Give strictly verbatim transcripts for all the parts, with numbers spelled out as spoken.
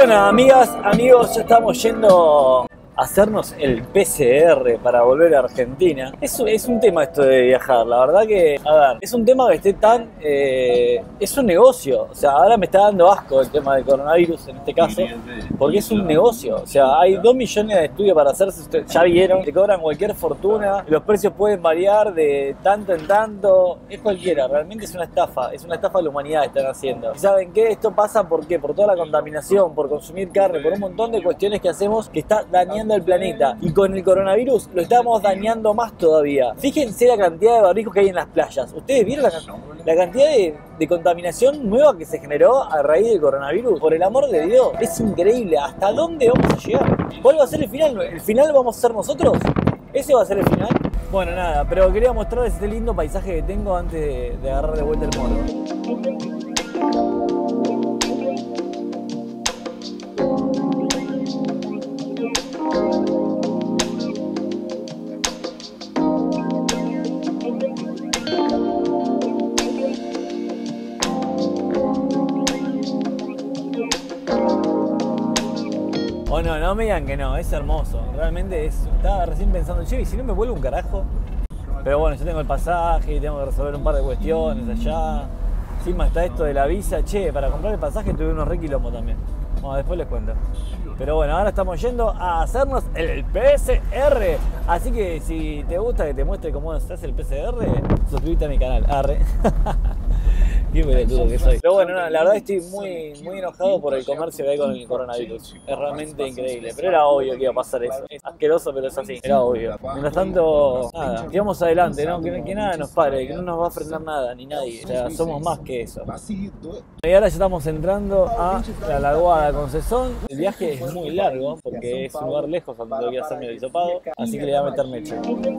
Bueno, amigas, amigos, ya estamos yendo a hacernos el P C R para volver a Argentina. Es, es un tema esto de viajar, la verdad que, a ver, es un tema que esté tan... Eh, es un negocio, o sea, ahora me está dando asco el tema del coronavirus en este caso, porque es un negocio, o sea, hay dos millones de estudios para hacerse, ustedes ya vieron, te cobran cualquier fortuna, los precios pueden variar de tanto en tanto, es cualquiera, realmente es una estafa, es una estafa de la humanidad que están haciendo. ¿Y saben qué? Esto pasa ¿por qué? Por toda la contaminación, por consumir carne, por un montón de cuestiones que hacemos que está dañando el planeta, y con el coronavirus lo estamos dañando más todavía. Fíjense la cantidad de barbijos que hay en las playas. ¿Ustedes vieron la, la cantidad de, de contaminación nueva que se generó a raíz del coronavirus? Por el amor de Dios, es increíble. ¿Hasta dónde vamos a llegar? ¿Cuál va a ser el final? ¿El final lo vamos a ser nosotros? ¿Ese va a ser el final? Bueno, nada, pero quería mostrarles este lindo paisaje que tengo antes de, de agarrar de vuelta el mono. Oh, no, no me digan que no, es hermoso. Realmente es. Estaba recién pensando, che, ¿y si no me vuelvo un carajo? Pero bueno, yo tengo el pasaje, tengo que resolver un par de cuestiones allá. Encima está esto de la visa. Che, para comprar el pasaje tuve unos re quilombos también. Bueno, después les cuento. Pero bueno, ahora estamos yendo a hacernos el P C R. Así que si te gusta que te muestre cómo se hace el P C R, suscríbete a mi canal. Arre. Qué pelotudo que soy. Pero bueno, no, la verdad estoy muy, muy enojado por el comercio que hay con el coronavirus. Es realmente increíble. Pero era obvio que iba a pasar eso. Es asqueroso, pero es así. Era obvio. Mientras tanto, nada, sigamos adelante, ¿no? Que, que nada nos pare, que no nos va a frenar nada, ni nadie. O sea, somos más que eso. Y ahora ya estamos entrando a la Lagoa de Concesón. El viaje es muy largo porque es un lugar lejos donde tengo que hacerme el hisopado. Así que le voy a meter mecha.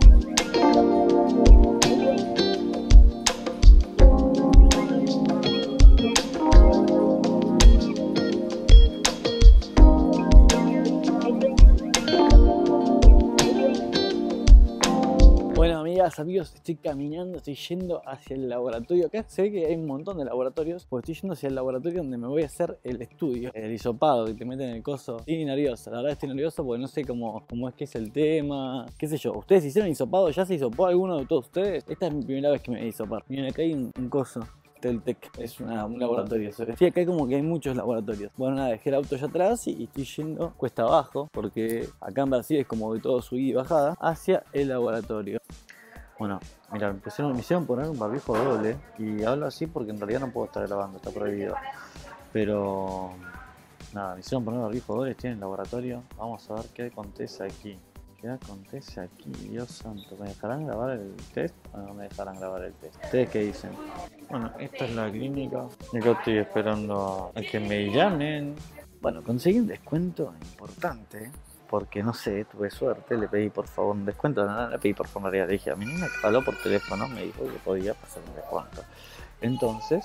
Bueno, amigas, amigos, estoy caminando, estoy yendo hacia el laboratorio. Acá se ve que hay un montón de laboratorios, porque estoy yendo hacia el laboratorio donde me voy a hacer el estudio, el hisopado que te meten en el coso. Estoy nervioso, la verdad estoy nervioso porque no sé cómo, cómo es que es el tema, qué sé yo. ¿Ustedes hicieron hisopado? ¿Ya se hisopó alguno de todos ustedes? Esta es mi primera vez que me voy a hisopar. Miren, acá hay un, un coso. Teltec, es una, un laboratorio. Sí, acá hay como que hay muchos laboratorios. Bueno, nada, dejé el auto allá atrás y estoy yendo cuesta abajo, porque acá en Brasil es como de todo subida y bajada, hacia el laboratorio. Bueno, mira, me pusieron, me hicieron poner un barbijo doble y hablo así porque en realidad no puedo estar grabando, está prohibido. Pero nada, me hicieron poner un barbijo doble, estoy en el laboratorio. Vamos a ver qué acontece aquí. ¿Qué acontece aquí? Dios santo, ¿me dejarán grabar el test o no me dejarán grabar el test? ¿Ustedes qué dicen? Bueno, esta es la clínica. Yo estoy esperando a que me llamen. Bueno, conseguí un descuento importante. Porque no sé, tuve suerte, le pedí por favor un descuento. No, no le pedí por favor, le dije a mi niña que habló por teléfono, me dijo que podía pasar un descuento. Entonces,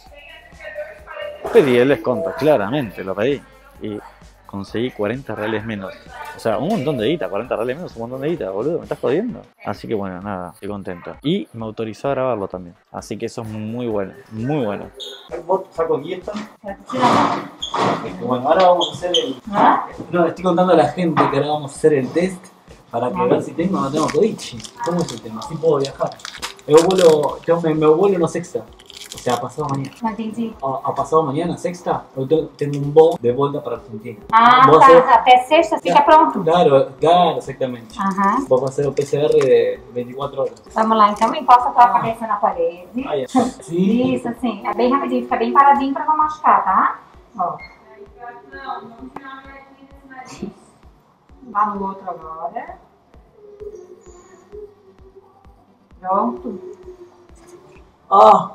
pedí el descuento, claramente lo pedí. Y conseguí cuarenta reales menos. O sea, un montón de guita, cuarenta reales menos, un montón de guita, boludo, me estás jodiendo. Así que bueno, nada, estoy contento. Y me autorizó a grabarlo también. Así que eso es muy bueno, muy bueno. ¿Vos saco aquí esto? Bueno, ahora vamos a hacer el... ¿Ah? No, estoy contando a la gente que ahora vamos a hacer el test para que ver si tengo o no tengo COVID. ¿Cómo es el tema? ¿Sí puedo viajar? Me vuelo, me, me vuelo no sexta. O sea, pasado mañana. A, a pasado mañana, sexta, eu tenho um voo de volta para Argentina. Ah, tá. Hacer... Até sexta fica pronto. Claro, claro, exatamente. Aham. Vou fazer o P C R de vinte e quatro horas. Vamos lá, então encosta a tua cabeça na parede. Ah, é. Sim. Isso, assim. É bem rapidinho, fica bem paradinho pra não machucar, tá? Ó. Vá no outro agora. Pronto. Ah!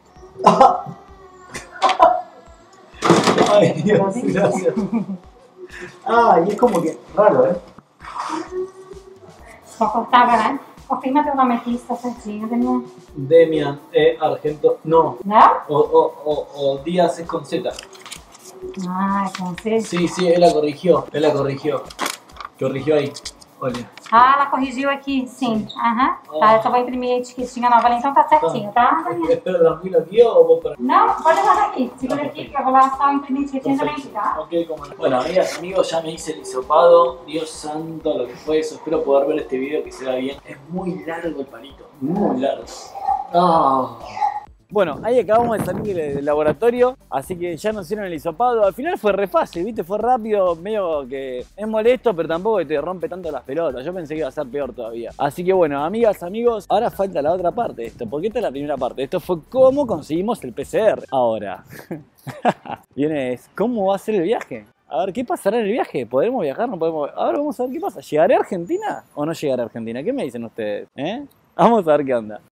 Ay, Dios, gracias. Ah, y es como que raro, ¿eh? Confortável, né? Confirma teu nome aqui, está certinho, Demian. Demian E. Argento. No. ¿No? O, o, o, o Díaz es con Z. Ah, con C. Sí, sí, él la corrigió. Él la corrigió. Corrigió ahí. Olha. Ah, ela corrigiu aqui, sim. Aham. Oh. Tá, eu só vou imprimir a etiquetinha nova ali, então tá certinho, tá? Espero tranquilo aqui o vos para. Não, pode guardar aqui. Segura aqui que eu vou lá só imprimir a etiquetinha também aqui, tá? Ok, como no. Bueno, amigas, amigos, ya me hice el hisopado. Dios santo, lo que fue eso. Espero poder ver este video que se vea bien. Es muy largo el palito, muy largo. Oh. Bueno, ahí acabamos de salir del laboratorio, así que ya nos hicieron el hisopado. Al final fue re fácil, ¿viste? Fue rápido, medio que es molesto, pero tampoco te rompe tanto las pelotas. Yo pensé que iba a ser peor todavía. Así que bueno, amigas, amigos, ahora falta la otra parte de esto, porque esta es la primera parte. Esto fue cómo conseguimos el P C R. Ahora, viene es, ¿cómo va a ser el viaje? A ver, ¿qué pasará en el viaje? ¿Podremos viajar? ¿No podemos? Ahora vamos a ver qué pasa. ¿Llegaré a Argentina o no llegaré a Argentina? ¿Qué me dicen ustedes? ¿Eh? Vamos a ver qué onda.